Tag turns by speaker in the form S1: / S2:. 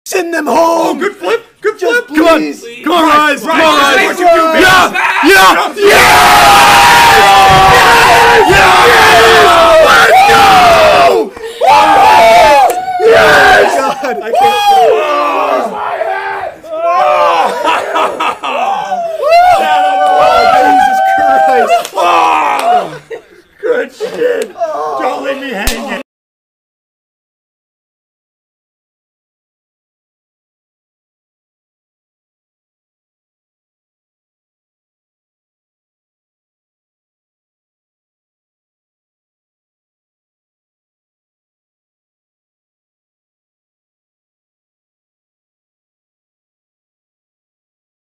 S1: Send them home.
S2: Oh, good flip. Good flip.
S1: Come on. Come on, Rise. Come on, Rise.
S2: What you do, baby.
S1: Yeah. Yeah. Yeah. Let's go. Yes. God, I can't. Jesus Christ.
S2: Good shit. Don't leave me hanging.